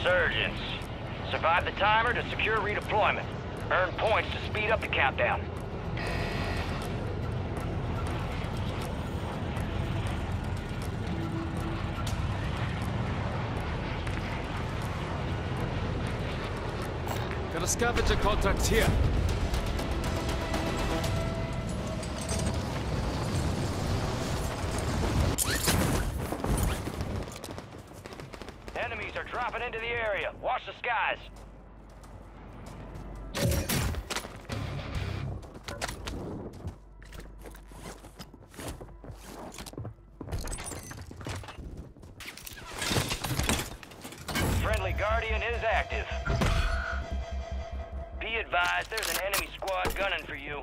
Resurgence. Survive the timer to secure redeployment. Earn points to speed up the countdown. Got a scavenger contract here. Enemies are dropping into the area. Watch the skies. Friendly Guardian is active. Be advised, there's an enemy squad gunning for you.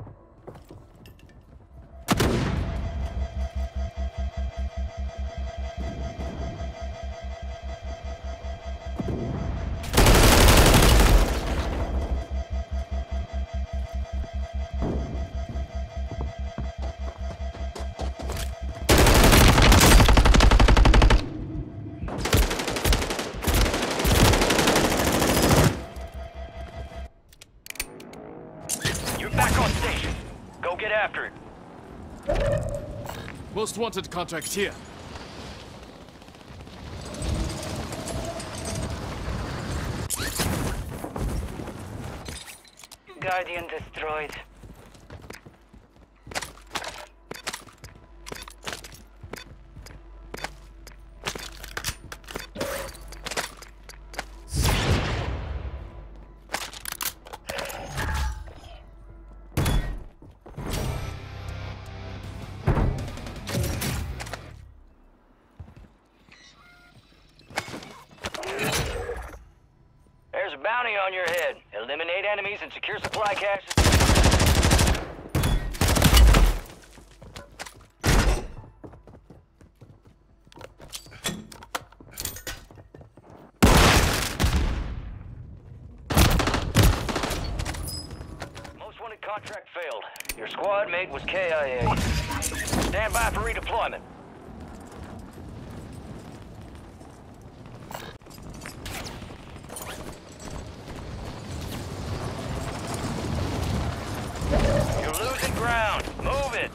Back on station. Go get after it. Most wanted contract here. Guardian destroyed. There's a bounty on your head. Eliminate enemies and secure supply caches. Most wanted contract failed. Your squad mate was KIA. Stand by for redeployment. You're losing ground. Move it.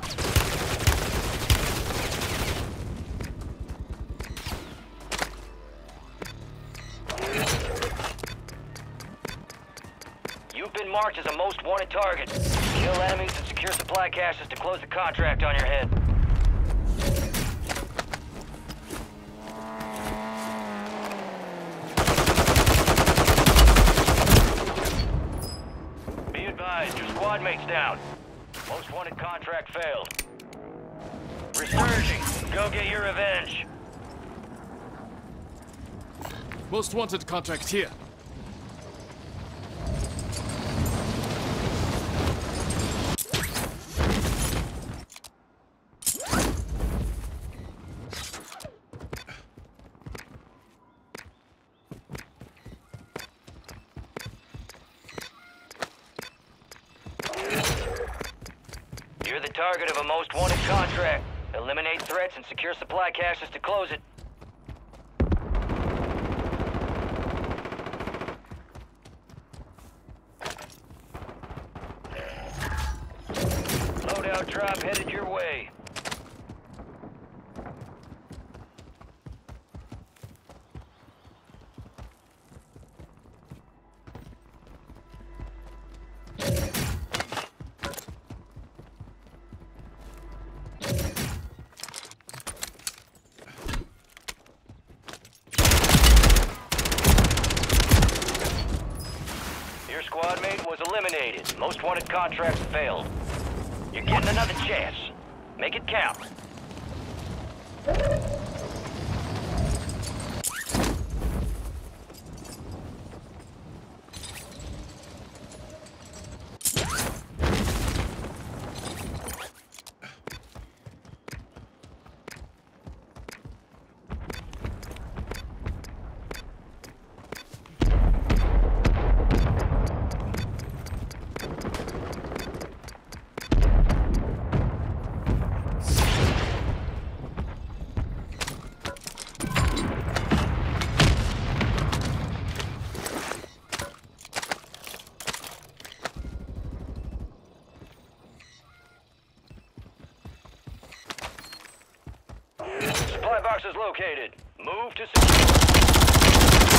You've been marked as a most wanted target. Kill enemies and secure supply caches to close the contract on your head. Be advised, your squad mate's down. Most wanted contract failed. Resurging. Go get your revenge. Most wanted contract here. You're the target of a most wanted contract. Eliminate threats and secure supply caches to close it. Loadout drop headed your way. Your squad mate was eliminated. Most wanted contracts failed. You're getting another chance. Make it count. Supply box is located. Move to secure.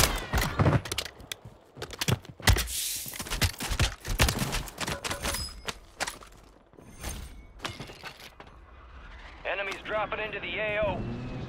Enemies dropping into the AO.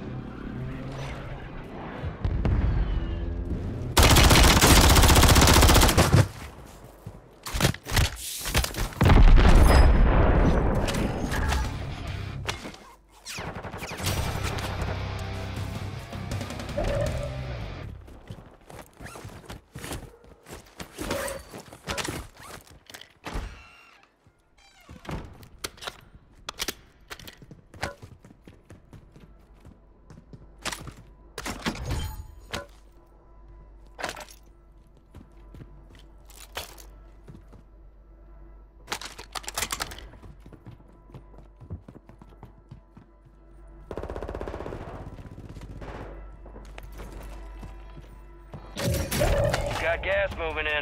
Got gas moving in.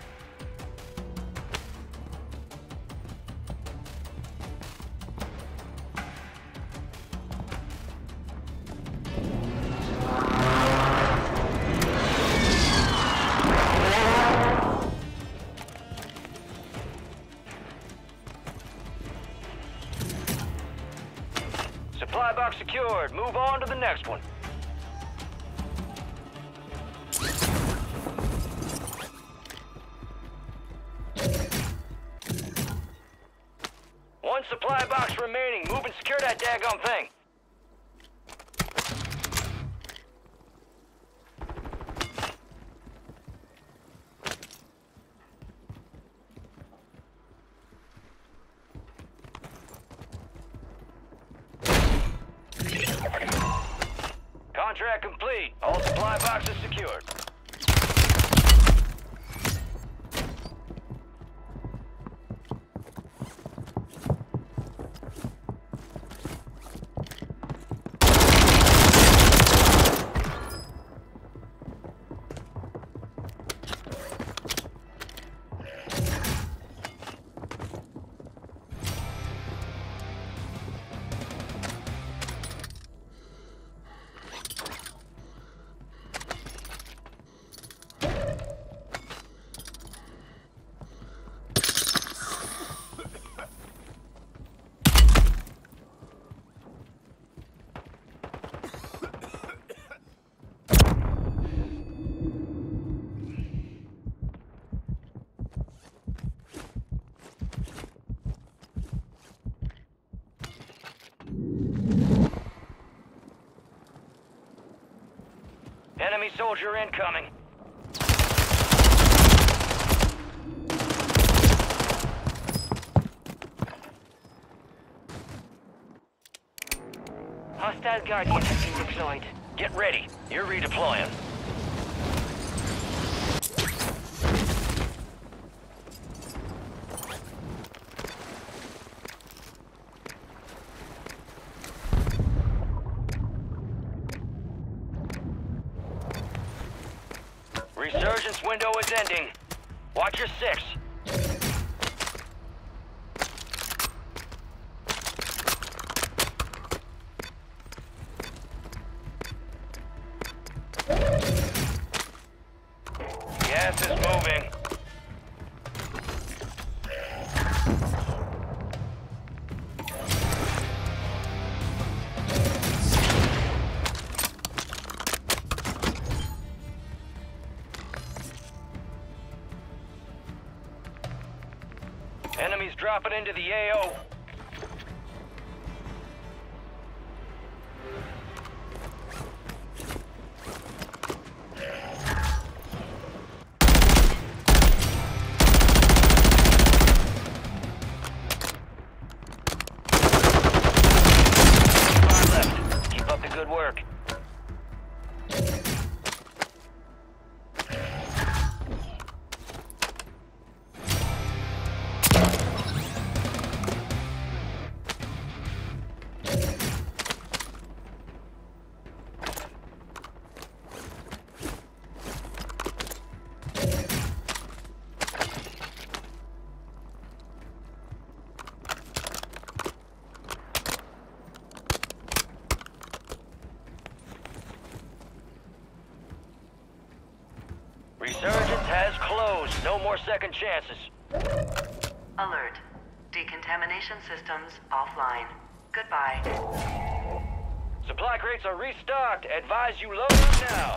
Supply box secured. Move on to the next one. One supply box remaining. Move and secure that daggum thing. Contract complete. All supply boxes secured. Enemy soldier incoming. Hostile Guardian has been deployed. Get ready. You're redeploying. Resurgence window is ending. Watch your six. Gas is moving. Enemies dropping into the AO. Far left. Keep up the good work. Resurgence has closed. No more second chances. Alert. Decontamination systems offline. Goodbye. Supply crates are restocked. Advise you load up now.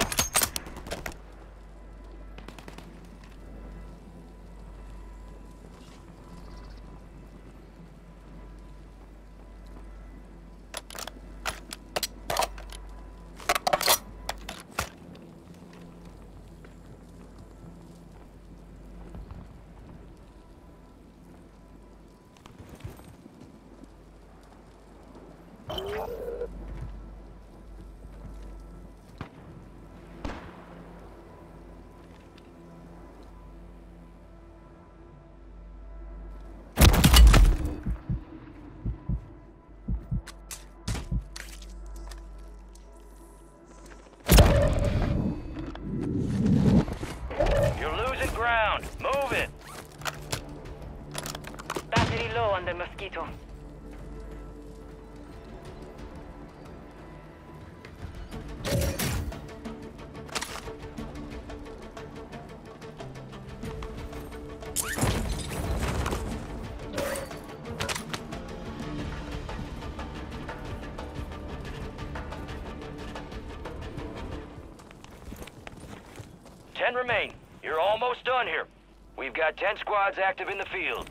You're losing ground. Move it. Battery low on the Mosquito. Ten remain. You're almost done here. We've got 10 squads active in the field.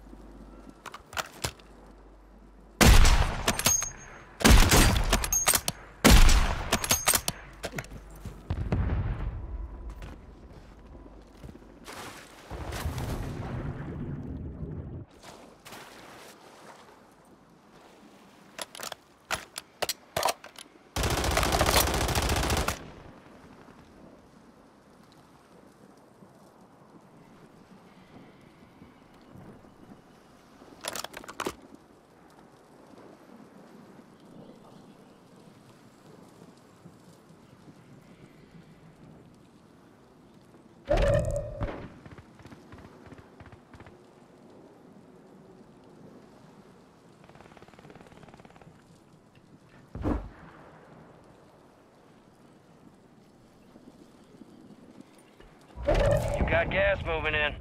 You got gas moving in.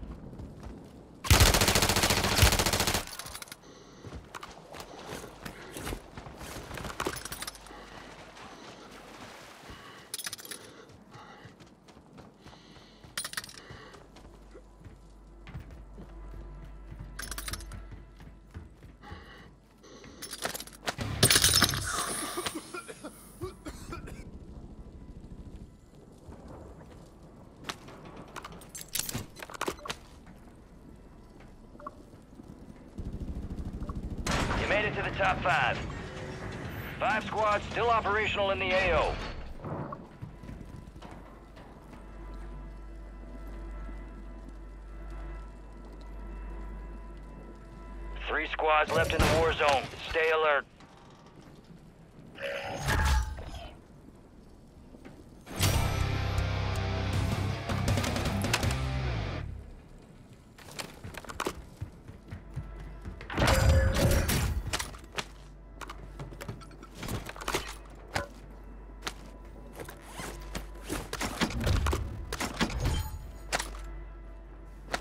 Made it to the top 5. 5 squads still operational in the AO. Three squads left in the war zone. Stay alert.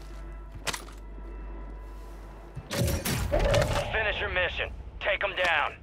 Finish your mission. Take them down.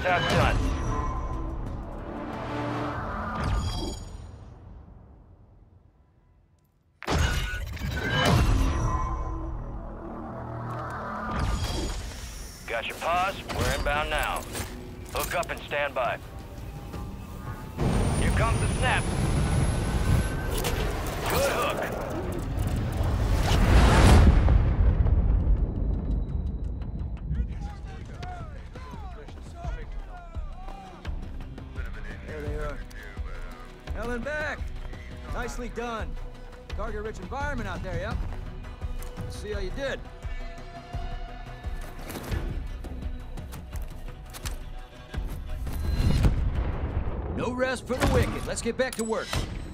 half done. Got your pause? We're inbound now. Hook up and stand by. Here comes the snap. Good hook. There they are. Helen back. Nicely done. Target-rich environment out there, yep. Let's see how you did. No rest for the wicked. Let's get back to work.